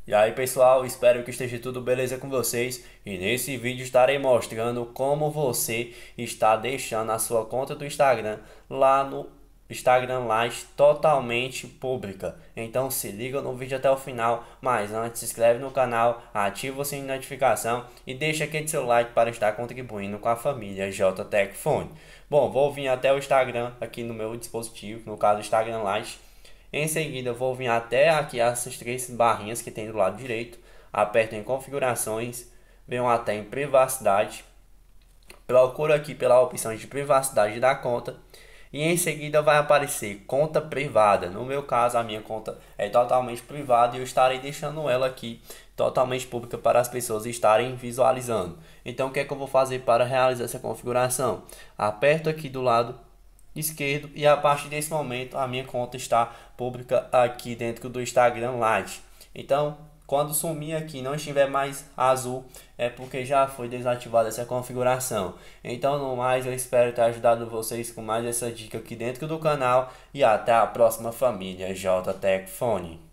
E aí pessoal, espero que esteja tudo beleza com vocês e nesse vídeo estarei mostrando como você está deixando a sua conta do Instagram lá no Instagram Lite totalmente pública. Então se liga no vídeo até o final, mas antes se inscreve no canal, ativa o sininho de notificação e deixa aquele seu like para estar contribuindo com a família JTech Fone. Bom, vou vir até o Instagram aqui no meu dispositivo, no caso Instagram Lite. Em seguida, eu vou vir até aqui essas três barrinhas que tem do lado direito. Aperto em configurações, venho até em privacidade. Procuro aqui pela opção de privacidade da conta. E em seguida vai aparecer conta privada. No meu caso, a minha conta é totalmente privada e eu estarei deixando ela aqui totalmente pública para as pessoas estarem visualizando. Então, o que é que eu vou fazer para realizar essa configuração? Aperto aqui do lado esquerdo e a partir desse momento a minha conta está pública aqui dentro do Instagram Lite. Então, quando sumir aqui não estiver mais azul, é porque já foi desativada essa configuração. Então, no mais, eu espero ter ajudado vocês com mais essa dica aqui dentro do canal e até a próxima família JTech Fone.